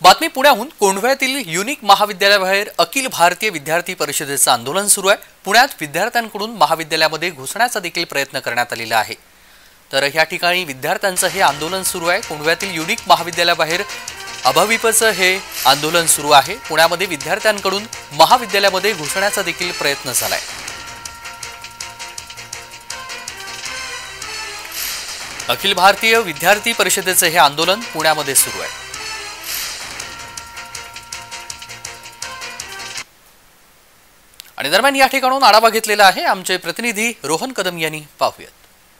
बातमी पुण्याहून कोंढव्यातील युनिक महाविद्यालयाबाहेर अखिल भारतीय विद्यार्थी परिषदेचं आंदोलन सुरू आहे। पुण्यात विद्यार्थ्यांकडून महाविद्यालयामध्ये घुसण्याचा देखील प्रयत्न करण्यात आलेला आहे। तर या ठिकाणी विद्यार्थ्यांचं हे आंदोलन सुरू आहे। कोंढव्यातील युनिक महाविद्यालयाबाहेर अभाविपचं हे आंदोलन सुरू आहे। पुण्यामध्ये विद्यार्थ्यांकडून महाविद्यालयामध्ये घुसण्याचा देखील प्रयत्न झालाय। अखिल भारतीय विद्यार्थी परिषदेचं हे आंदोलन पुण्यामध्ये सुरू आहे। आणि दरम्यान या ठिकाणून आढावा घेतलेला आहे आमचे प्रतिनिधी रोहन कदम यांनी। पाहूयात।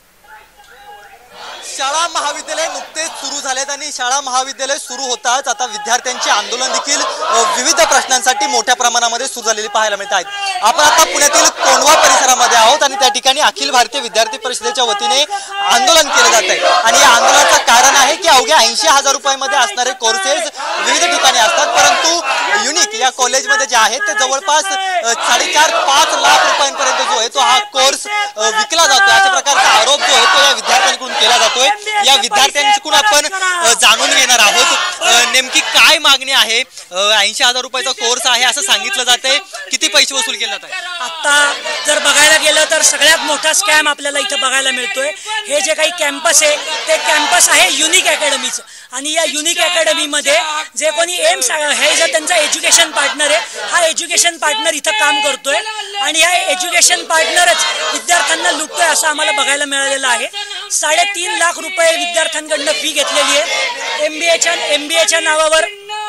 शाळा महाविद्यालय नुकतेच सुरू झालेत आणि शाळा महाविद्यालय सुरू होताच आता विद्यार्थ्यांचे आंदोलन देखील विविध प्रश्नांसाठी मोठ्या प्रमाणामध्ये सुरू झालेली पाहायला मिळत आहेत। आपण आता पुण्यातील कोंढवा परिसरामध्ये आहोत आणि त्या ठिकाणी अखिल भारतीय विद्यार्थी परिषदेच्या वतीने आंदोलन केले जात आहे आणि या आंदोलनाचं कारण आहे की अवघ्या 80,000 रुपयांमध्ये असणारे कोर्सेस विविध ठिकाणी असतात, परंतु युनिक या कॉलेजमध्ये जे आहेत ते जवळपास 4.5-5 लाख रुपयांपर्यंत जो आहे तो हा कोर्स विकला जातोय। अशा प्रकारचा आरोप जो आहे तो या विद्यार्थ्यांकडून केला जातोय। या विद्यार्थ्यांकडून आपण जाणून घेणार आहोत नेमकी काय मागणी आहे। 80,000 रुपयाचा कोर्स आहे असं सांगितलं जातंय, किती पैसे वसूल केले जात आहे? आता जर बघायला गेलं तर सगळ्यात मोठा स्कॅम आपल्याला इथं बघायला मिळतोय। हे जे काही कॅम्पस आहे ते कॅम्पस आहे युनिक अकॅडमीचं आणि या युनिक अकॅडमीमध्ये जे कोणी एम्स हे जर त्यांचा एज्युकेशन पार्टनर आहे, हा एज्युकेशन पार्टनर इथं काम करतोय आणि हा एज्युकेशन पार्टनरच विद्यार्थ्यांना लुटतोय असं आम्हाला बघायला मिळालेलं आहे। 3.5 लाख रुपये विद्यार्थ्यांकडनं फी घेतलेली आहे। एमबीएच्या नावावर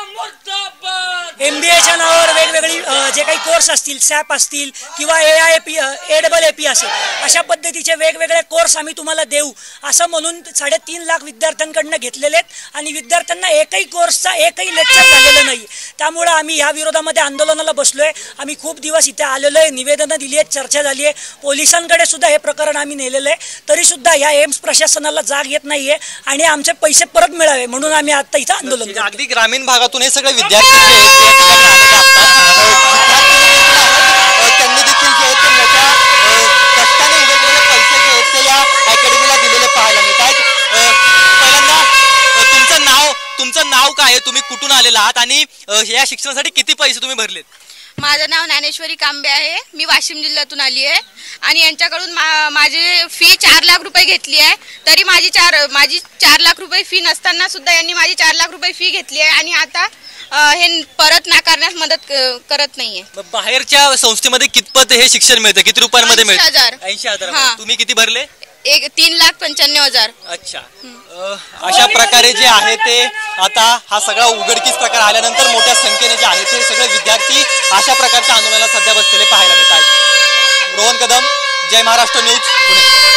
वेगवेगळी जे काही कोर्स असतील, सॅप असतील किंवा AAAP असेल, अशा पद्धतीचे वेगवेगळे कोर्स आम्ही तुम्हाला देऊ असं म्हणून 3.5 लाख विद्यार्थ्यांकडनं घेतलेले आहेत आणि विद्यार्थ्यांना एकही कोर्सचा एकही लेक्चर झालेलं नाही। त्यामुळे आम्ही या विरोधामध्ये आंदोलनाला बसलोय। आम्ही खूप दिवस इथे आलेलो आहे, निवेदनं दिली आहेत, चर्चा झाली आहे, पोलिसांकडे सुद्धा हे प्रकरण आम्ही नेलेलं आहे, तरी सुद्धा या एम्स प्रशासनाला जाग येत नाहीये आणि आमचे पैसे परत मिळावे म्हणून आम्ही आता इथं आंदोलन करतो। अगदी ग्रामीण भागातून हे सगळे विद्यार्थी त्यांनी देखील जे आहेत ते मोठ्या कष्टाने उभे केलेले पैसे जे आहेत ते या अकॅडमीला दिलेले पाहायला मिळत आहेत। पहिल्यांदा तुमचं नाव काय आहे, तुम्ही कुठून आलेला आहात आणि या शिक्षणासाठी किती पैसे तुम्ही भरलेत? माझं नाव ज्ञानेश्वरी कांबे आहे, मी वाशिम जिल्ह्यातून आली आहे आणि यांच्याकडून माझी फी 4 लाख रुपये घेतली आहे। तरी माझी 4 लाख रुपये फी नसताना सुद्धा यांनी माझी 4 लाख रुपये फी घेतली आहे आणि आता हे परत नाकारण्यास मदत करत नाहीये। बाहेरच्या संस्थेमध्ये कितपत हे शिक्षण मिळतं, किती रुपयांमध्ये मिळतं? 80,000। तुम्ही किती भरले? 3,95,000। अच्छा, अशा प्रकारे जे आहे ते आता हा सगळा उघडकीस प्रकार आल्यानंतर मोठ्या संख्येने जे आहे ते सगळे विद्यार्थी अशा प्रकारच्या आंदोलनाला सध्या बसलेले पाहायला मिळत आहेत। रोहन कदम, जय महाराष्ट्र न्यूज, पुणे।